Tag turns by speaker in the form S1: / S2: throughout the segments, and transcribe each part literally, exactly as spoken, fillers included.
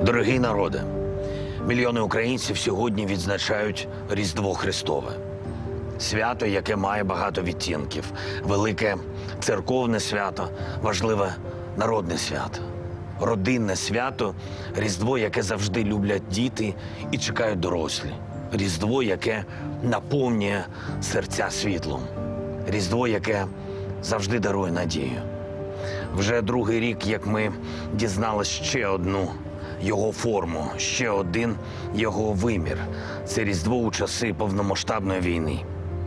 S1: Дорогий народе, мільйони українців сьогодні відзначають Різдво Христове. Свято, яке має багато відтінків. Велике церковне свято, важливе народне свято. Родинне свято, Різдво, яке завжди люблять діти і чекають дорослі. Різдво, яке наповнює серця світлом. Різдво, яке завжди дарує надію. Вже другий рік, як ми дізналися ще одну його форму, ще один його вимір. Це Різдво у часи повномасштабної війни.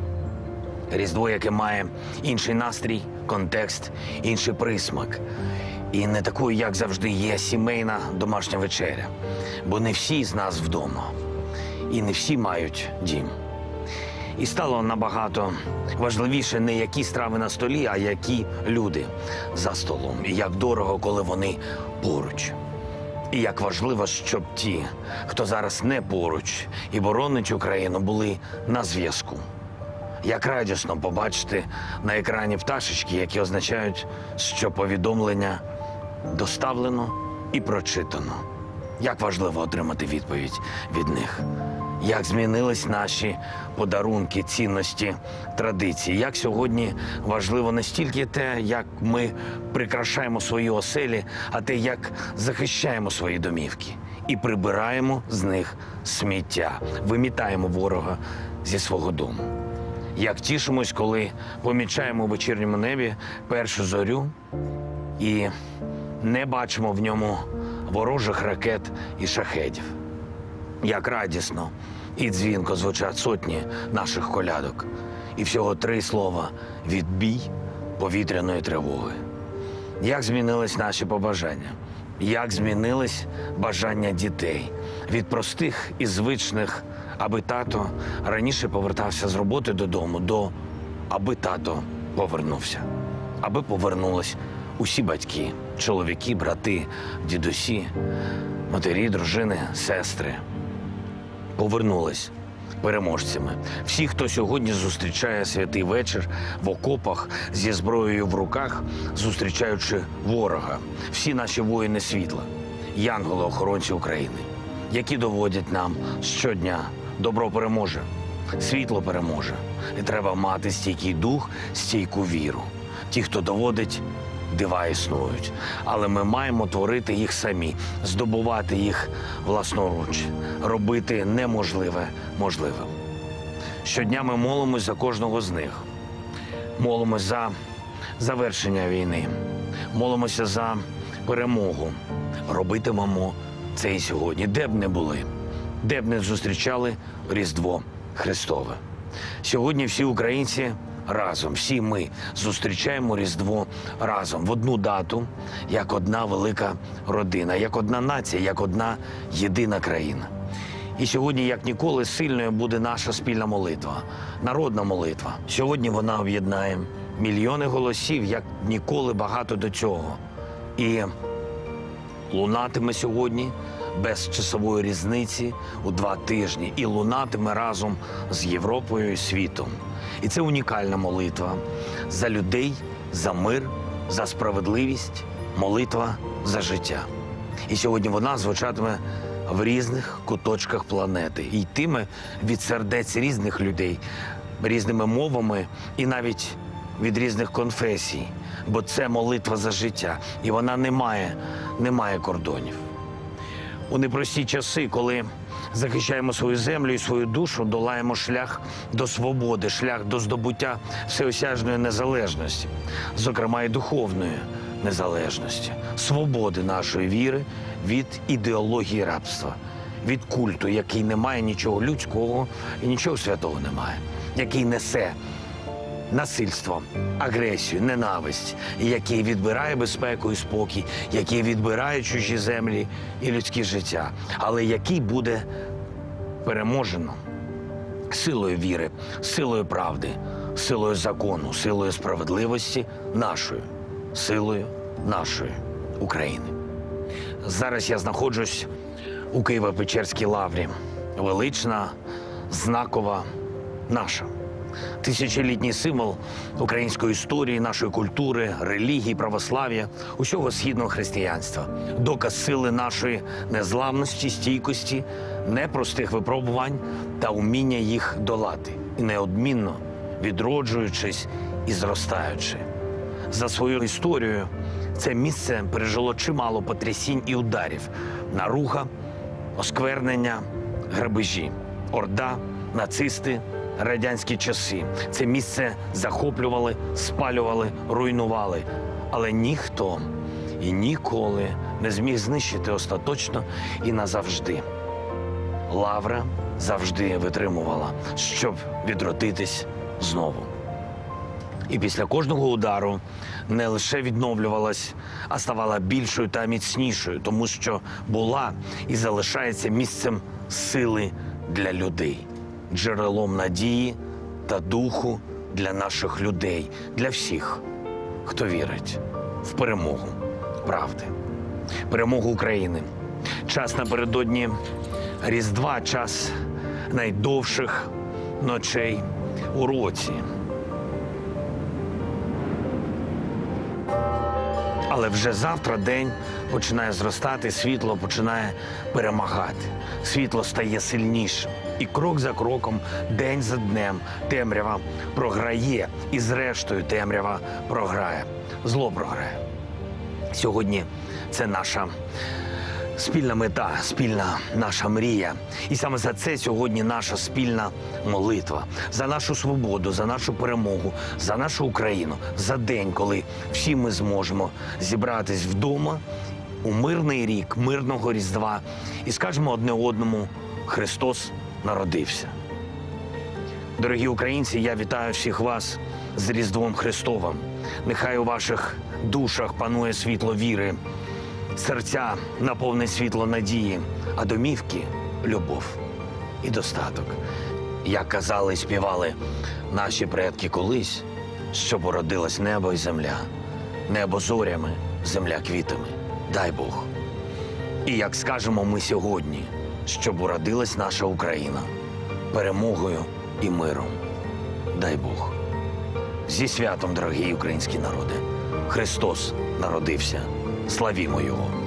S1: Різдво, яке має інший настрій, контекст, інший присмак. І не такою, як завжди, є сімейна домашня вечеря. Бо не всі з нас вдома. І не всі мають дім. І стало набагато важливіше не які страви на столі, а які люди за столом. І як дорого, коли вони поруч. І як важливо, щоб ті, хто зараз не поруч і боронить Україну, були на зв'язку. Як радісно побачити на екрані пташечки, які означають, що повідомлення доставлено і прочитано. Як важливо отримати відповідь від них. Як змінились наші подарунки, цінності, традиції. Як сьогодні важливо не стільки те, як ми прикрашаємо свої оселі, а те, як захищаємо свої домівки. І прибираємо з них сміття, вимітаємо ворога зі свого дому. Як тішимось, коли помічаємо у вечірньому небі першу зорю і не бачимо в ньому ворожих ракет і шахедів. Як радісно і дзвінко звучать сотні наших колядок. І всього три слова – відбій повітряної тривоги. Як змінились наші побажання? Як змінились бажання дітей? Від простих і звичних, аби тато раніше повертався з роботи додому, до аби тато повернувся. Аби повернулись усі батьки, чоловіки, брати, дідусі, матері, дружини, сестри. Повернулись переможцями. Всі, хто сьогодні зустрічає святий вечір в окопах зі зброєю в руках, зустрічаючи ворога. Всі наші воїни світла, янголи-охоронці України, які доводять нам щодня: добро переможе, світло переможе. І треба мати стійкий дух, стійку віру. Ті, хто доводить, дива існують. Але ми маємо творити їх самі, здобувати їх власноруч, робити неможливе можливим. Щодня ми молимось за кожного з них. Молимось за завершення війни. Молимося за перемогу. Робитимемо це і сьогодні, де б не були, де б не зустрічали Різдво Христове. Сьогодні всі українці разом, всі ми зустрічаємо Різдво разом, в одну дату, як одна велика родина, як одна нація, як одна єдина країна. І сьогодні, як ніколи, сильною буде наша спільна молитва, народна молитва. Сьогодні вона об'єднає мільйони голосів, як ніколи багато до цього. І лунатиме сьогодні без часової різниці у два тижні. І лунатиме разом з Європою і світом. І це унікальна молитва за людей, за мир, за справедливість, молитва за життя. І сьогодні вона звучатиме в різних куточках планети. І йтиме від сердець різних людей, різними мовами і навіть від різних конфесій. Бо це молитва за життя. І вона не має, не має кордонів. У непрості часи, коли захищаємо свою землю і свою душу, долаємо шлях до свободи, шлях до здобуття всеосяжної незалежності, зокрема і духовної незалежності, свободи нашої віри від ідеології рабства, від культу, який не має нічого людського і нічого святого немає, який несе насильство, агресію, ненависть, який відбирає безпеку і спокій, який відбирає чужі землі і людське життя, але який буде переможено силою віри, силою правди, силою закону, силою справедливості нашою, силою нашої України. Зараз я знаходжусь у Києво-Печерській лаврі. Велична, знакова, наша. Тисячолітній символ української історії, нашої культури, релігії, православ'я, усього східного християнства. Доказ сили нашої незламності, стійкості, непростих випробувань та уміння їх долати. І неодмінно відроджуючись і зростаючи. За свою історію це місце пережило чимало потрясінь і ударів. Наруга, осквернення, грабежі, орда, нацисти, радянські часи. Це місце захоплювали, спалювали, руйнували. Але ніхто і ніколи не зміг знищити остаточно і назавжди. Лавра завжди витримувала, щоб відродитись знову. І після кожного удару не лише відновлювалась, а ставала більшою та міцнішою, тому що була і залишається місцем сили для людей, джерелом надії та духу для наших людей, для всіх, хто вірить в перемогу правди, перемогу України. Час напередодні Різдва, час найдовших ночей у році. Але вже завтра день починає зростати, світло починає перемагати. Світло стає сильнішим. І крок за кроком, день за днем темрява програє. І зрештою темрява програє. Зло програє. Сьогодні це наша спільна мета, спільна наша мрія. І саме за це сьогодні наша спільна молитва. За нашу свободу, за нашу перемогу, за нашу Україну. За день, коли всі ми зможемо зібратись вдома у мирний рік, мирного Різдва і скажемо одне одному: Христос народився. Дорогі українці, я вітаю всіх вас з Різдвом Христовим. Нехай у ваших душах панує світло віри, серця наповнить світло надії, а домівки – любов і достаток. Як казали і співали наші предки колись, щоб уродилось небо і земля, небо зорями, земля квітами, дай Бог. І як скажемо ми сьогодні, щоб уродилась наша Україна перемогою і миром, дай Бог. Зі святом, дорогі українські народи! Христос народився. Славімо Його!